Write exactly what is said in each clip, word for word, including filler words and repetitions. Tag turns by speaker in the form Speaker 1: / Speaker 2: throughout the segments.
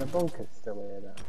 Speaker 1: bunker's still here now.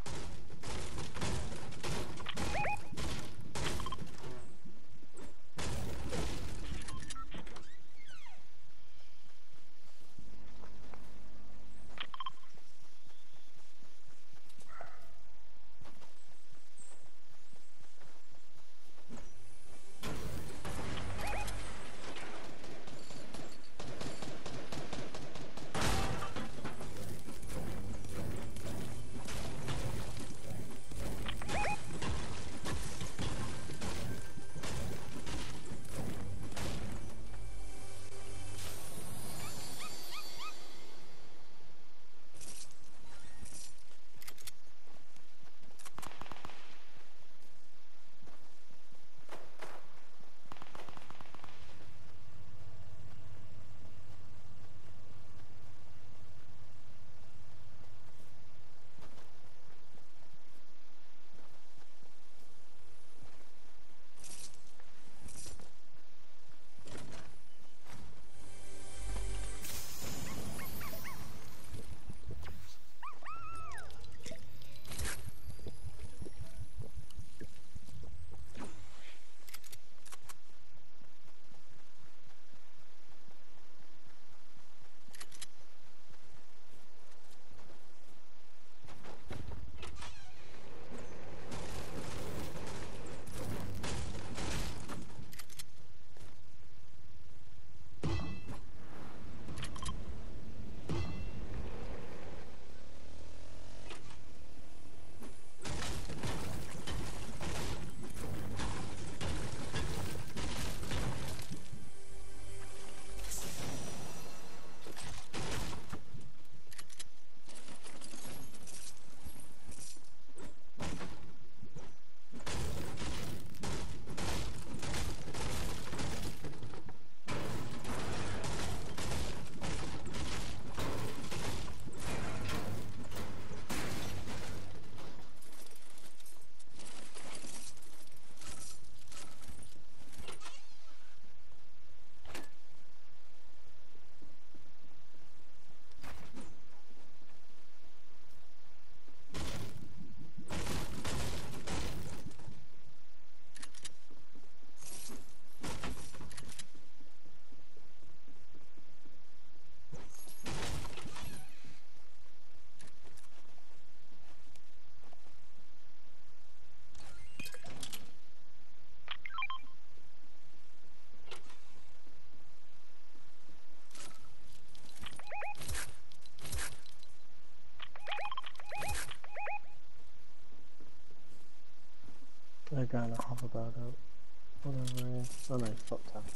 Speaker 1: They're going to hoverboard out. Whatever it is. Oh no, it's fucked up.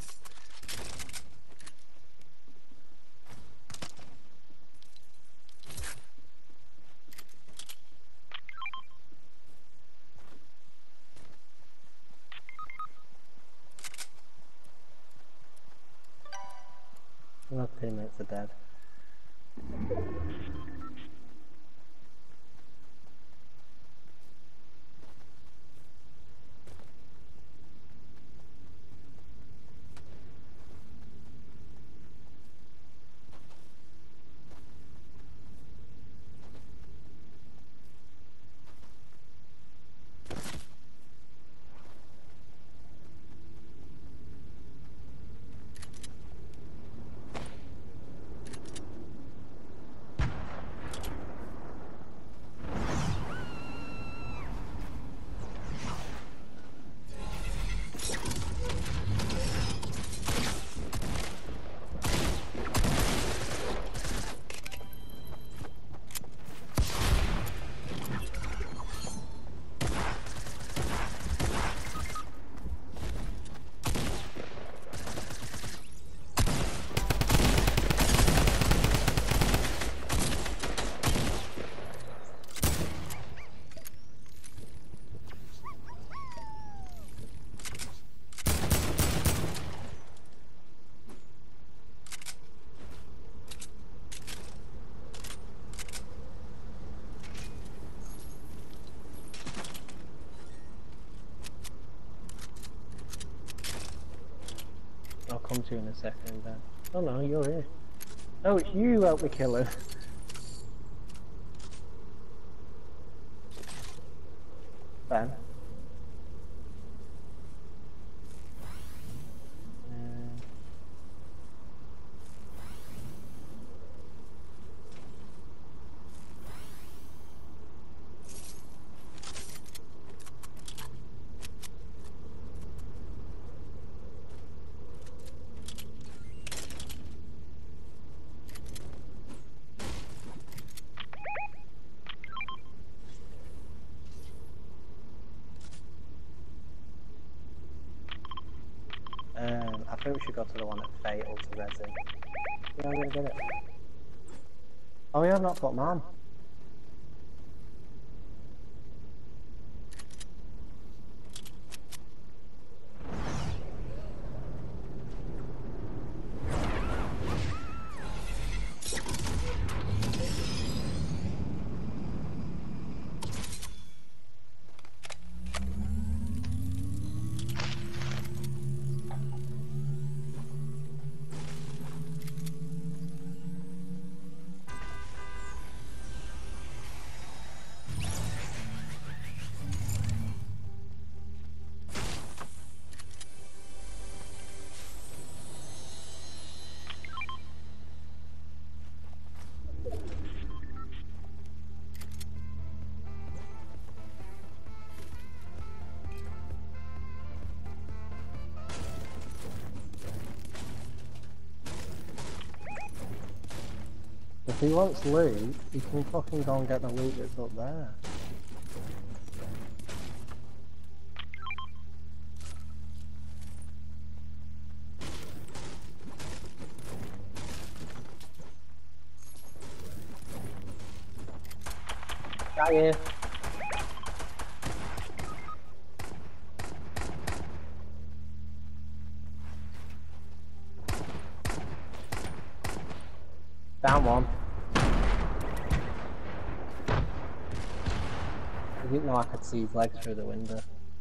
Speaker 1: My teammates are dead. I'll come to you in a second then. Oh no, you're here. Oh, it's you who helped me kill him. Ben. Um, um, I think we should go to the one at Fatal to resin. Yeah, I'm gonna get it. Oh yeah, I've not got mine. If he wants loot, he can fucking go and get the loot that's up there. Got you. Down one. I didn't know I could see his legs through the window.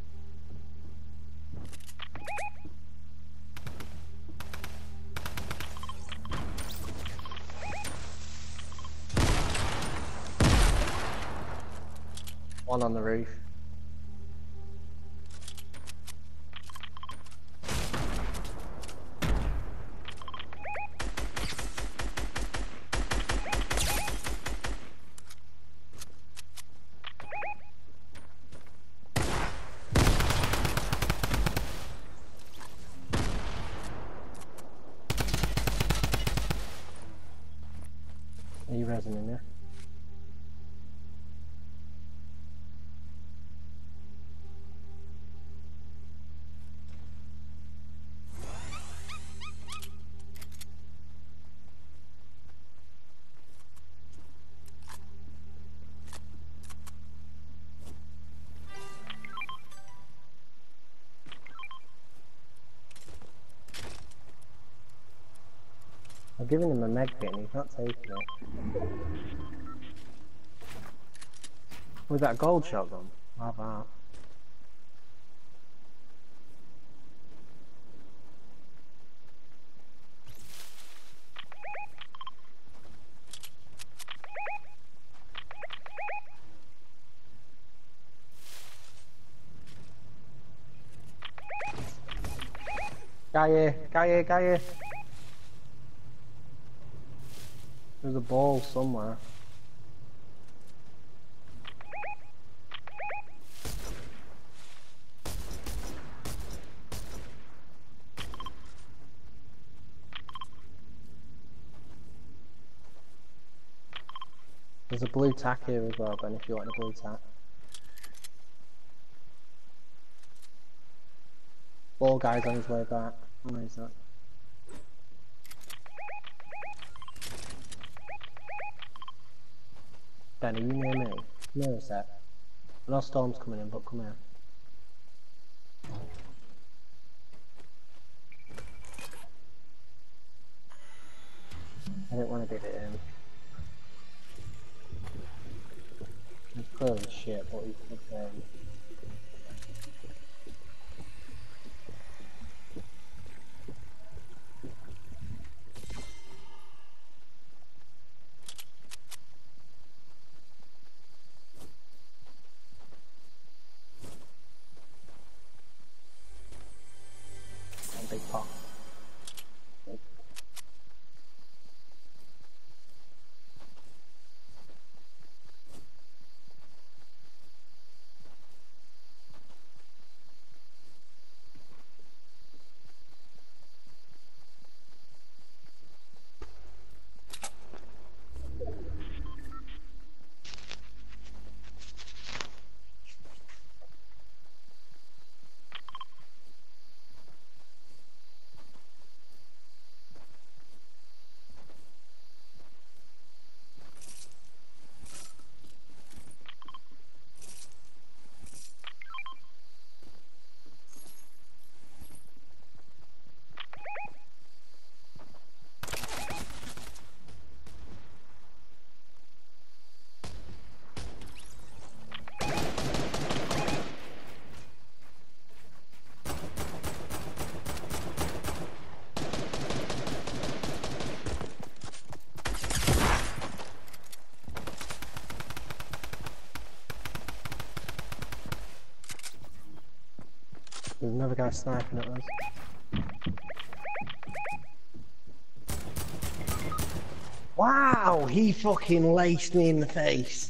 Speaker 1: One on the roof. Are you resin in there? I've given him a med kit and he's not taking it. Was that a gold shotgun? How about? Got you, got you, got you. There's a ball somewhere. There's a blue tack here as well, Ben, if you want the blue tack. Ball guy's on his way back. Where is that? Ben, are you near me? Come here a sec. I know Storm's coming in, but come here. I didn't want to give it in. It's clearly shit, but he's good there. There's another guy sniping at us. Wow, he fucking laced me in the face.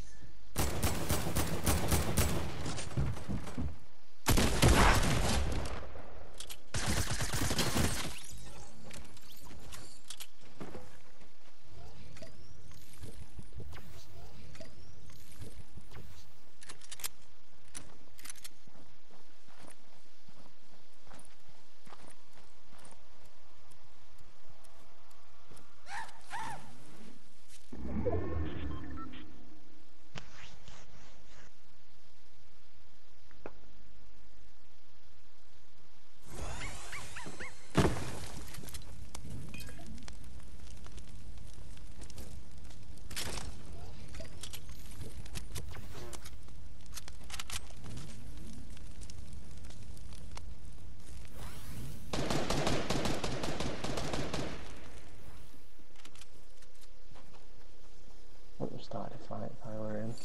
Speaker 1: I wouldn't have started a fight if I were him.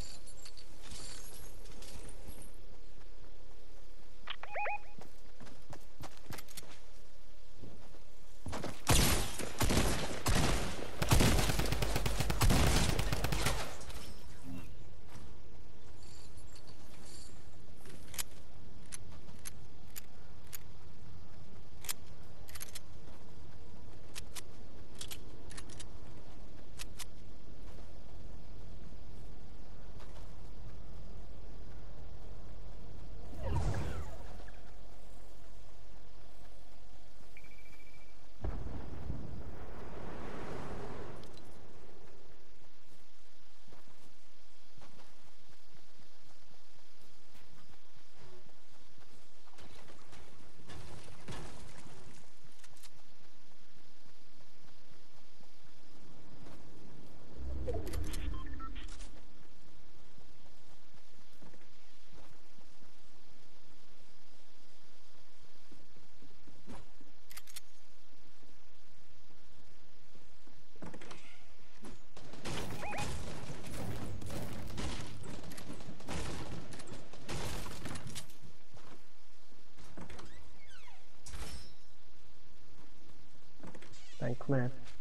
Speaker 1: Then come in.